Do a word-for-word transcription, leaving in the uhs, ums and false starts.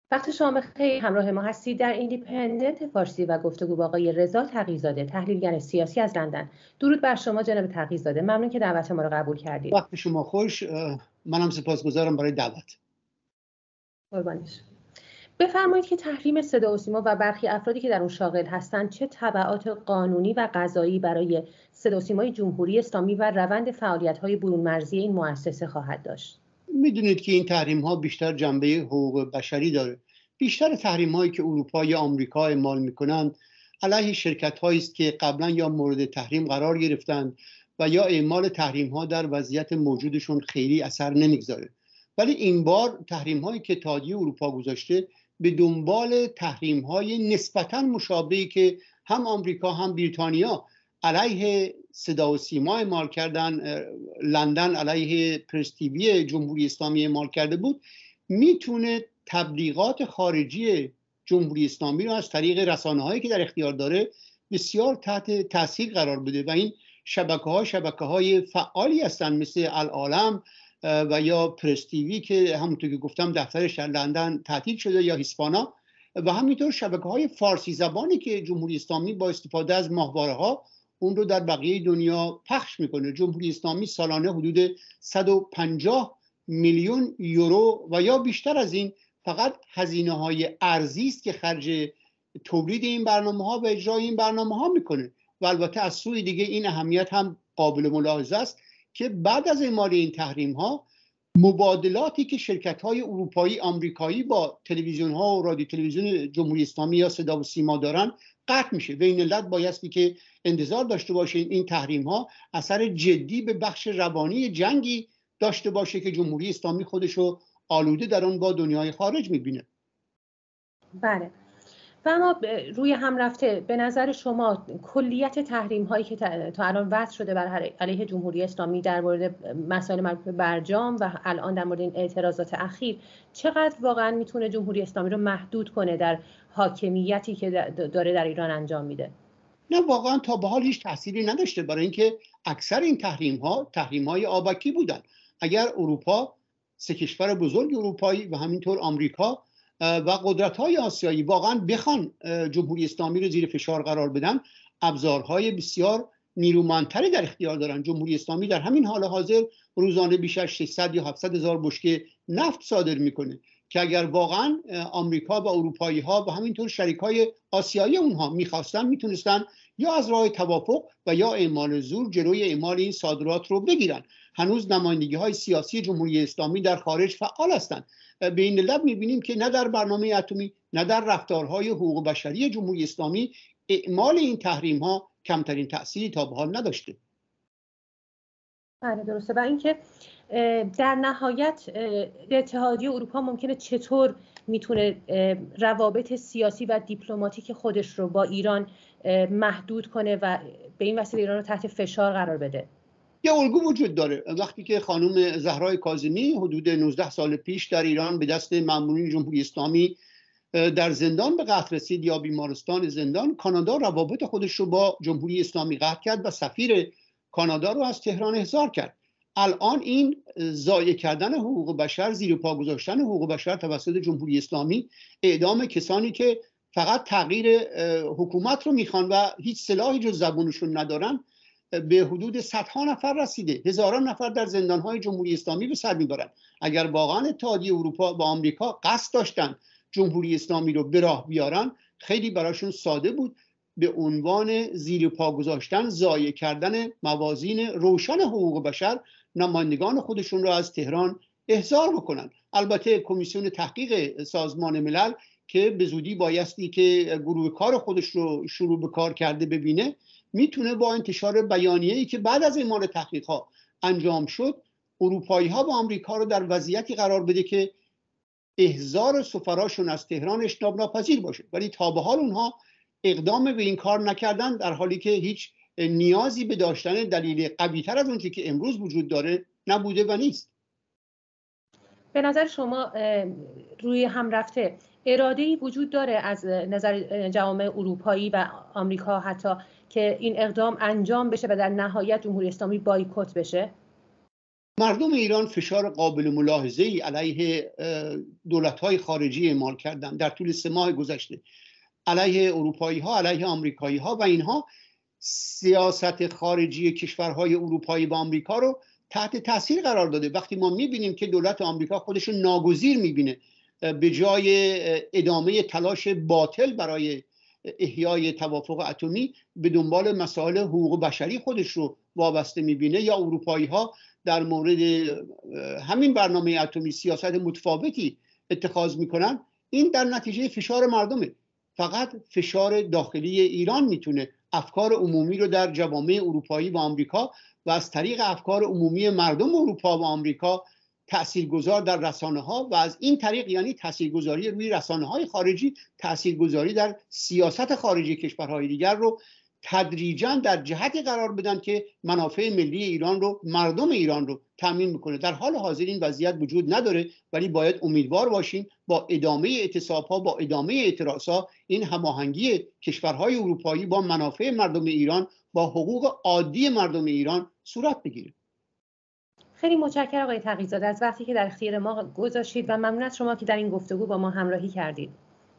وقت شما بخیر. همراه ما هستید در ایندیپندنت فارسی و گفتگو با آقای رضا تقی‌زاده، تحلیلگر سیاسی از لندن. درود بر شما جناب تقی‌زاده، ممنون که دعوت ما رو قبول کردید. وقت شما خوش. منم سپاسگزارم برای دعوت. قربانش. بفرمایید که تحریم صدا و سیما و برخی افرادی که در اون شاغل هستند چه تبعات قانونی و قضایی برای صدا و سیمای جمهوری اسلامی و روند فعالیت‌های برون مرزی این مؤسسه خواهد داشت؟ میدونید که این تحریم ها بیشتر جنبه حقوق بشری داره. بیشتر تحریم هایی که اروپا یا آمریکا اعمال میکنند علیه شرکت هایی است که قبلا یا مورد تحریم قرار گرفتند و یا اعمال تحریم ها در وضعیت موجودشون خیلی اثر نمیگذاره. ولی این بار تحریم هایی که اتحادیه اروپا گذاشته به دنبال تحریم های نسبتاً مشابهی که هم آمریکا هم بریتانیا علیه صدا و سیما اعمال کردن، لندن علیه پرس تیوی جمهوری اسلامی اعمال کرده بود، میتونه تبلیغات خارجی جمهوری اسلامی رو از طریق رسانه هایی که در اختیار داره بسیار تحت تاثیر قرار بده و این شبکه ها شبکه های فعالی هستند مثل العالم و یا پرس تیوی که همونطور که گفتم دفترش در لندن تعطیل شده، یا هیسپانا، و همینطور شبکه های فارسی زبانی که جمهوری اسلامی با استفاده از ماهواره ها اون رو در بقیه دنیا پخش میکنه. جمهوری اسلامی سالانه حدود صد و پنجاه میلیون یورو و یا بیشتر از این فقط هزینه های ارزی است که خرج تولید این برنامه ها و اجرای این برنامه ها میکنه. و البته از سوی دیگه این اهمیت هم قابل ملاحظه است که بعد از اعمال این تحریم ها مبادلاتی که شرکت های اروپایی آمریکایی با تلویزیون ها و رادیو تلویزیون جمهوری اسلامی یا صدا و سیما دارن قطع میشه و این علت بایستی که انتظار داشته باشه این تحریم ها اثر جدی به بخش روانی جنگی داشته باشه که جمهوری اسلامی خودشو آلوده در اون با دنیای خارج میبینه. بله. و اما روی هم رفته به نظر شما کلیت تحریم هایی که تا الان وضع شده بر علیه جمهوری اسلامی در مورد مسائل مربوط به برجام و الان در مورد این اعتراضات اخیر چقدر واقعا میتونه جمهوری اسلامی رو محدود کنه در حاکمیتی که داره در ایران انجام میده؟ نه، واقعا تا به حال هیچ تأثیری نداشته، برای اینکه اکثر این تحریم ها تحریم های آبکی بودن. اگر اروپا، سه کشور بزرگ اروپایی و همینطور آمریکا و قدرت‌های آسیایی واقعا بخوان جمهوری اسلامی رو زیر فشار قرار بدن، ابزارهای بسیار نیرومندتری در اختیار دارن. جمهوری اسلامی در همین حال حاضر روزانه بیش از ششصد یا هفتصد هزار بشکه نفت صادر میکنه که اگر واقعا آمریکا و اروپایی ها و همینطور شریکای آسیایی اونها میخواستن میتونستن یا از راه توافق و یا اعمال زور جلوی اعمال این صادرات رو بگیرن. هنوز نمایندگی های سیاسی جمهوری اسلامی در خارج فعال هستند. به این علت میبینیم که نه در برنامه اتمی نه در رفتارهای حقوق بشری جمهوری اسلامی اعمال این تحریم ها کمترین تأثیری تا به حال نداشته. بله درسته. و اینکه در نهایت اتحادیه اروپا ممکنه چطور میتونه روابط سیاسی و دیپلماتیک خودش رو با ایران محدود کنه و به این وسیله ایران رو تحت فشار قرار بده؟ یه الگو وجود داره. وقتی که خانم زهرای کاظمی حدود نوزده سال پیش در ایران به دست مامورین جمهوری اسلامی در زندان به قتل رسید یا بیمارستان زندان، کانادا روابط خودش رو با جمهوری اسلامی قطع کرد و سفیر کانادا رو از تهران احضار کرد. الان این ضایع کردن حقوق بشر، زیر پا گذاشتن حقوق بشر توسط جمهوری اسلامی، اعدام کسانی که فقط تغییر حکومت رو میخوان و هیچ سلاحی جز زبونشون ندارن، به حدود صدها نفر رسیده. هزاران نفر در زندانهای جمهوری اسلامی به سر میبرن. اگر واقعا اتحادیه اروپا و آمریکا قصد داشتن جمهوری اسلامی رو به راه بیارن، خیلی براشون ساده بود به عنوان زیر پا گذاشتن، ضایع کردن موازین روشن حقوق بشر، نمایندگان خودشون رو از تهران احضار بکنن. البته کمیسیون تحقیق سازمان ملل که به زودی بایستی که گروه کار خودش رو شروع به کار کرده ببینه، میتونه با انتشار بیانیه‌ای که بعد از اعمال تحقیقات انجام شد، اروپایی ها و آمریکا رو در وضعیتی قرار بده که احضار سفراشون از تهران اجتناب ناپذیر باشه. ولی تا به حال اونها اقدام به این کار نکردن، در حالی که هیچ نیازی به داشتن دلیل قوی‌تر از اونچه که امروز وجود داره نبوده و نیست. به نظر شما روی هم رفته اراده‌ای وجود داره از نظر جوامع اروپایی و آمریکا حتی که این اقدام انجام بشه و در نهایت جمهوری اسلامی بایکوت بشه؟ مردم ایران فشار قابل ملاحظه‌ای علیه دولت‌های خارجی اعمال کردند در طول سه ماه گذشته، علیه اروپایی‌ها، علیه آمریکایی‌ها، و اینها سیاست خارجی کشورهای اروپایی و آمریکا رو تحت تاثیر قرار داده. وقتی ما می‌بینیم که دولت آمریکا خودش رو ناگزیر می‌بینه به جای ادامه تلاش باطل برای احیای توافق اتمی به دنبال مسائل حقوق بشری خودش رو وابسته می‌بینه، یا اروپایی‌ها در مورد همین برنامه اتمی سیاست متفاوتی اتخاذ میکنن، این در نتیجه فشار مردمه. فقط فشار داخلی ایران میتونه افکار عمومی رو در جوامع اروپایی و آمریکا و از طریق افکار عمومی مردم اروپا و آمریکا تاثیرگذار در رسانه ها و از این طریق، یعنی تاثیرگذاری روی رسانه های خارجی، تاثیرگذاری در سیاست خارجی کشورهای دیگر رو تدریجاً در جهتی قرار بدن که منافع ملی ایران رو، مردم ایران رو تامین میکنه. در حال حاضر این وضعیت وجود نداره، ولی باید امیدوار باشیم با ادامه اعتصاب‌ها، با ادامه اعتراضها، این هماهنگی کشورهای اروپایی با منافع مردم ایران، با حقوق عادی مردم ایران صورت بگیره. خیلی متشکرم آقای تقی‌زاده از وقتی که در اختیار ما گذاشتید و ممنون از شما که در این گفتگو با ما همراهی کردید.